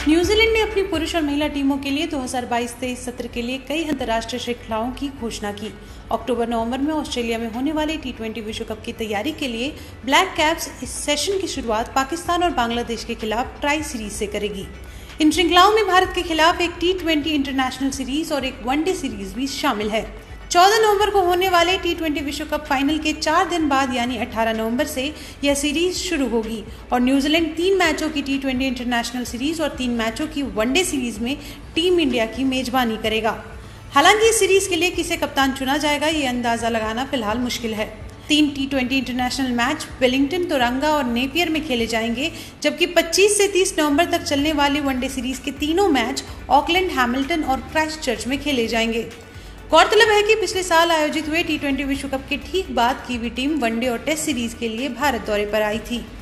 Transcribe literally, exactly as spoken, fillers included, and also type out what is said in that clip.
New Zealand ने अपनी पुरुष और महिला टीमों के लिए दो हज़ार बाईस तेईस सत्र के लिए कई अंतर्राष्ट्रीय श्रृंखलाओं की घोषणा की। अक्टूबर नवंबर में ऑस्ट्रेलिया में होने वाले टी ट्वेंटी विश्व कप की तैयारी के लिए ब्लैक कैप्स इस सेशन की शुरुआत पाकिस्तान और बांग्लादेश के खिलाफ ट्राई सीरीज से करेगी। इन श्रृंखलाओं में भारत के खिलाफ एक टी ट्वेंटी इंटरनेशनल सीरीज और एक वनडे सीरीज भी शामिल है। चौदह नवंबर को होने वाले टी ट्वेंटी विश्व कप फाइनल के चार दिन बाद यानी अठारह नवंबर से यह सीरीज शुरू होगी और न्यूजीलैंड तीन मैचों की टी ट्वेंटी इंटरनेशनल सीरीज और तीन मैचों की वनडे सीरीज में टीम इंडिया की मेजबानी करेगा। हालांकि इस सीरीज के लिए किसे कप्तान चुना जाएगा ये अंदाजा लगाना फिलहाल मुश्किल है। तीन T twenty international match Wellington, Tauranga और नेपियर में खेले जाएंगे, जबकि पच्चीस से तीस नवंबर तक चलने वाली वनडे सीरीज के तीनों मैच ऑकलैंड, हैमिल्टन और क्राइस्टचर्च में खेले जाएंगे। गौरतलब है कि पिछले साल आयोजित हुए टी ट्वेंटी विश्व कप के ठीक बाद कीवी टीम वनडे और टेस्ट सीरीज के लिए भारत दौरे पर आई थी।